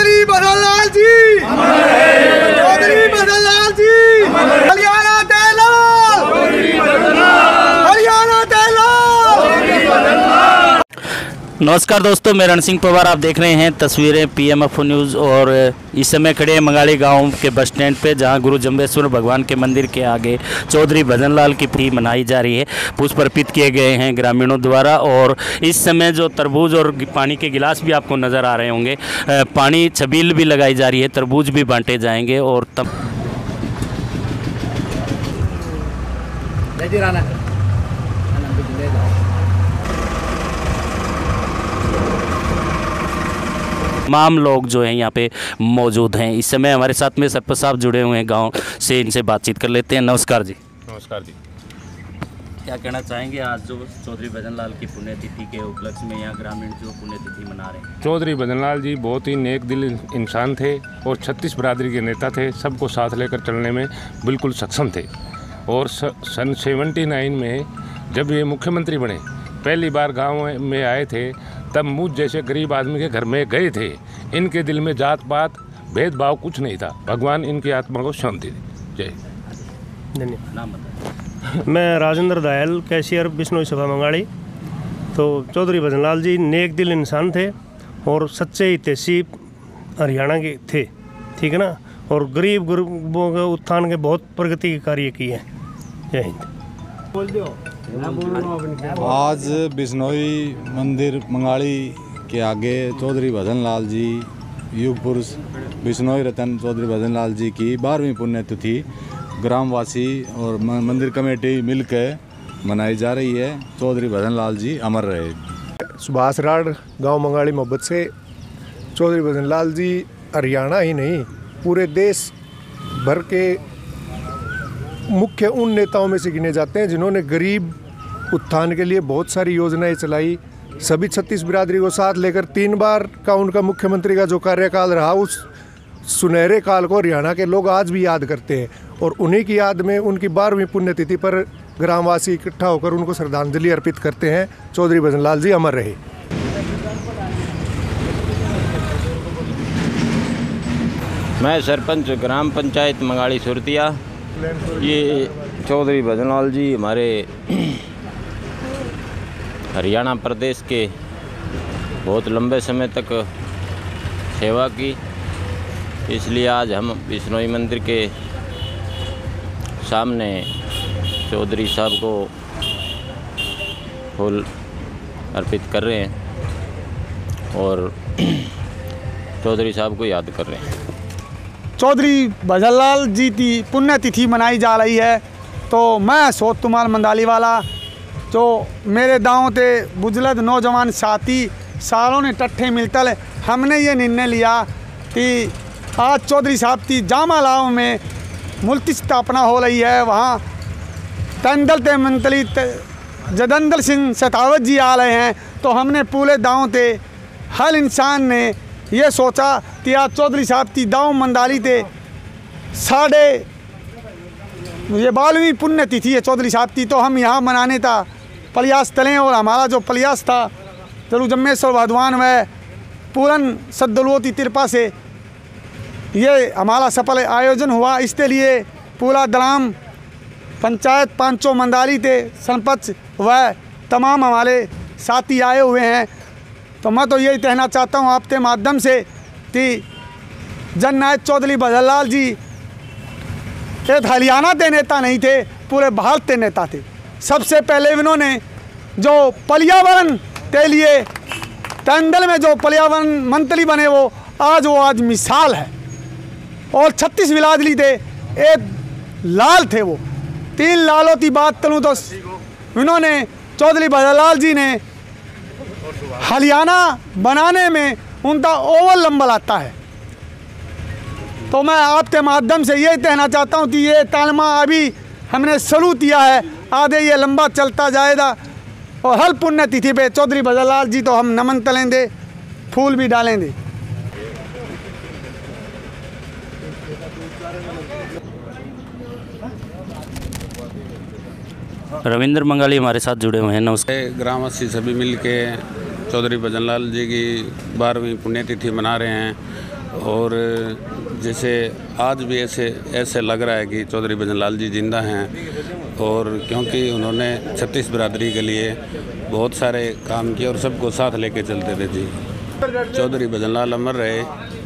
चौधरी भजनलाल जी, चौधरी भजनलाल जी, हरियाणा तेलाल, हरियाणा तेलाल। नमस्कार दोस्तों, मैं रण सिंह पवार। आप देख रहे हैं तस्वीरें PMFO न्यूज़। और इस समय खड़े हैं मंगाली गांव के बस स्टैंड पे, जहां गुरु जम्बेश्वर भगवान के मंदिर के आगे चौधरी भजनलाल की तिथि मनाई जा रही है। पुष्प अर्पित किए गए हैं ग्रामीणों द्वारा। और इस समय जो तरबूज और पानी के गिलास भी आपको नज़र आ रहे होंगे, पानी छबील भी लगाई जा रही है, तरबूज भी बांटे जाएंगे। और तब तमाम लोग जो हैं यहाँ पे मौजूद हैं। इस समय हमारे साथ में सरपंच साहब जुड़े हुए हैं गांव से, इनसे बातचीत कर लेते हैं। नमस्कार जी। नमस्कार जी। क्या कहना चाहेंगे आज जो चौधरी भजनलाल की पुण्यतिथि के उपलक्ष्य में यहाँ ग्रामीण जो पुण्यतिथि मना रहे हैं? चौधरी भजनलाल जी बहुत ही नेक दिल इंसान थे और 36 बरादरी के नेता थे। सबको साथ लेकर चलने में बिल्कुल सक्षम थे। और सन 79 में जब ये मुख्यमंत्री बने, पहली बार गाँव में आए थे, तब मुझ जैसे गरीब आदमी के घर में गए थे। इनके दिल में जात पात भेदभाव कुछ नहीं था। भगवान इनकी आत्मा को शांति दे। जय। धन्यवाद। नाम बताएं। मैं राजेंद्र दयाल, कैशियर बिश्नोई सभा मंगाड़ी। तो चौधरी भजनलाल जी नेक दिल इंसान थे और सच्चे हितैषी हरियाणा के थे, ठीक है ना। और गरीब गुरबों के उत्थान के बहुत प्रगति के कार्य किए हैं। जय हिंद। आज बिश्नोई मंदिर मंगाड़ी के आगे चौधरी भजनलाल जी, युग पुरुष बिश्नोई रतन चौधरी भजनलाल जी की 12वीं पुण्यतिथि ग्रामवासी और मंदिर कमेटी मिलकर मनाई जा रही है। चौधरी भजनलाल जी अमर रहे। सुभाष राड़ गांव मंगाड़ी मोहब्बत से। चौधरी भजनलाल जी हरियाणा ही नहीं, पूरे देश भर के मुख्य उन नेताओं में से गिने जाते हैं जिन्होंने गरीब उत्थान के लिए बहुत सारी योजनाएं चलाई। सभी 36 बिरादरी को साथ लेकर 3 बार का उनका मुख्यमंत्री का जो कार्यकाल रहा, उस सुनहरे काल को हरियाणा के लोग आज भी याद करते हैं। और उन्हीं की याद में उनकी 12वीं पुण्यतिथि पर ग्रामवासी इकट्ठा होकर उनको श्रद्धांजलि अर्पित करते हैं। चौधरी भजनलाल जी अमर रहे। मैं सरपंच ग्राम पंचायत मंगाड़ी सुरतिया। ये चौधरी भजनलाल जी हमारे हरियाणा प्रदेश के बहुत लंबे समय तक सेवा की, इसलिए आज हम बिश्नोई मंदिर के सामने चौधरी साहब को फूल अर्पित कर रहे हैं और चौधरी साहब को याद कर रहे हैं। चौधरी भजनलाल जी की पुण्यतिथि मनाई जा रही है। तो मैं सोत कुमार मंदाली वाला, जो मेरे गाँव के बुजुर्ग नौजवान साथी सालों ने टट्ठे मिलकर हमने ये निर्णय लिया कि आज चौधरी साहब की जामालाव में मूर्ति स्थापना हो रही है। वहाँ टंडल के मंत्री जदंदल सिंह शेखावत जी आ रहे हैं। तो हमने पूरे गाँव के हर इंसान ने ये सोचा कि आज चौधरी साहब की गाँव मंदाली थे साढ़े ये 12वीं पुण्यतिथि है चौधरी साहब की, तो हम यहाँ मनाने का प्रयास करें। और हमारा जो प्रयास था गुरु जम्बेश्वर भगवान व पूर्ण सद्गुरुओं की कृपा से ये हमारा सफल आयोजन हुआ। इसके लिए पूरा ग्राम पंचायत पांचों मंदाली थे सरपंच व तमाम हमारे साथी आए हुए हैं। तो मैं तो यही कहना चाहता हूँ आपके माध्यम से कि जननायक चौधरी भजनलाल जी एक हरियाणा के नेता नहीं थे, पूरे भारत के नेता थे। सबसे पहले इन्होंने जो पर्यावरण के लिए टंडल में जो पर्यावरण मंत्री बने, वो आज मिसाल है। और 36 बिरादरी थे, एक लाल थे, वो 3 लालों की बात करूँ तो इन्होंने चौधरी भजनलाल जी ने हरियाणा बनाने में उनका ओवल नंबर आता है। तो मैं आपके माध्यम से ये कहना चाहता हूँ कि ये तालमा अभी हमने शुरू किया है, आगे ये लंबा चलता जाएगा। और हर पुण्यतिथि पे चौधरी भजनलाल जी तो हम नमन करेंगे, फूल भी डालेंगे। रविंद्र मंगाली हमारे साथ जुड़े हुए हैं। नमस्कार। ग्रामवासी सभी मिल के चौधरी भजनलाल जी की 12वीं पुण्यतिथि मना रहे हैं और जैसे आज भी ऐसे लग रहा है कि चौधरी भजन लाल जी जिंदा हैं, और क्योंकि उन्होंने छत्तीस बिरादरी के लिए बहुत सारे काम किए और सबको साथ लेके चलते थे जी। चौधरी भजन लाल अमर रहे।